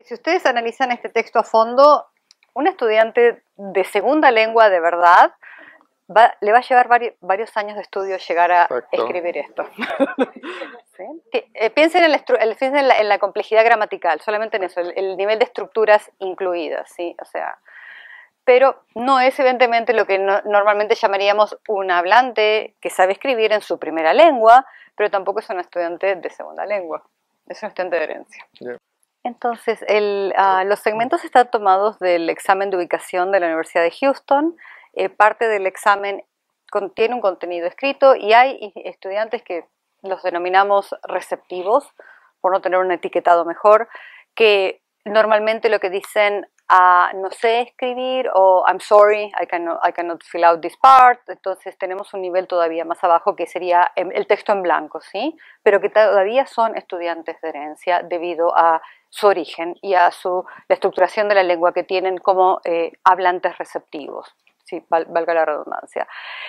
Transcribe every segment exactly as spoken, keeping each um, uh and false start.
Si ustedes analizan este texto a fondo, un estudiante de segunda lengua de verdad va, le va a llevar vari, varios años de estudio llegar a Exacto. escribir esto. ¿Sí? Eh, piensen, en la, piensen en, la, en la complejidad gramatical, solamente en eso, el, el nivel de estructuras incluidas, ¿sí? O sea, pero no es evidentemente lo que no, normalmente llamaríamos un hablante que sabe escribir en su primera lengua, pero tampoco es un estudiante de segunda lengua, es un estudiante de herencia. Yeah. Entonces, el, uh, los segmentos están tomados del examen de ubicación de la Universidad de Houston. Eh, parte del examen contiene un contenido escrito y hay estudiantes que los denominamos receptivos, por no tener un etiquetado mejor, que normalmente lo que dicen uh, no sé escribir o I'm sorry, I cannot, I cannot fill out this part. Entonces tenemos un nivel todavía más abajo que sería el texto en blanco, ¿sí? Pero que todavía son estudiantes de herencia debido a su origen y a su, la estructuración de la lengua que tienen como eh, hablantes receptivos, sí, val, valga la redundancia.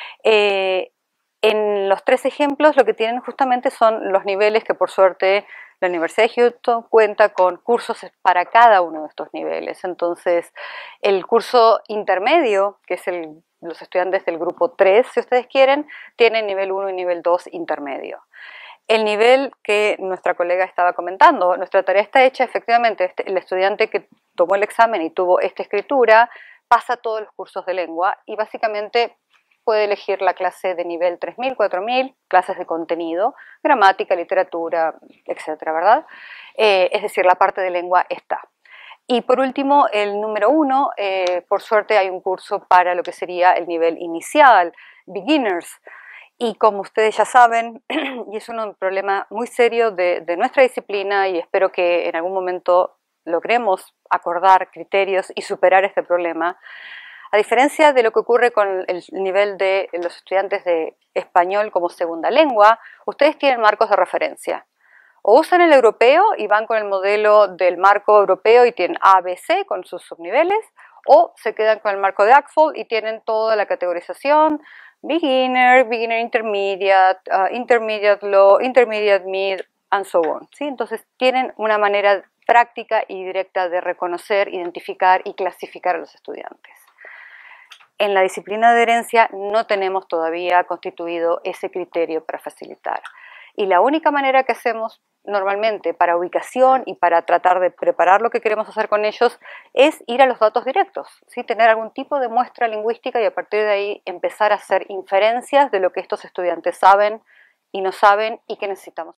Eh, en los tres ejemplos lo que tienen justamente son los niveles que por suerte la Universidad de Houston cuenta con cursos para cada uno de estos niveles. Entonces el curso intermedio, que es el, los estudiantes del grupo tres, si ustedes quieren, tienen nivel uno y nivel dos intermedio. El nivel que nuestra colega estaba comentando, nuestra tarea está hecha, efectivamente, este, el estudiante que tomó el examen y tuvo esta escritura pasa todos los cursos de lengua y básicamente puede elegir la clase de nivel tres mil, cuatro mil, clases de contenido, gramática, literatura, etcétera, ¿verdad? Eh, es decir, la parte de lengua está. Y por último, el número uno, eh, por suerte hay un curso para lo que sería el nivel inicial, beginners. Y como ustedes ya saben, y es un problema muy serio de, de nuestra disciplina y espero que en algún momento logremos acordar criterios y superar este problema, a diferencia de lo que ocurre con el nivel de los estudiantes de español como segunda lengua, ustedes tienen marcos de referencia. O usan el europeo y van con el modelo del marco europeo y tienen A, B, C con sus subniveles, o se quedan con el marco de A C F L y tienen toda la categorización, beginner, beginner intermediate, uh, intermediate low, intermediate mid, and so on. ¿Sí? Entonces tienen una manera práctica y directa de reconocer, identificar y clasificar a los estudiantes. En la disciplina de herencia no tenemos todavía constituido ese criterio para facilitar. Y la única manera que hacemos normalmente para ubicación y para tratar de preparar lo que queremos hacer con ellos es ir a los datos directos, ¿sí? Tener algún tipo de muestra lingüística y a partir de ahí empezar a hacer inferencias de lo que estos estudiantes saben y no saben y que necesitamos.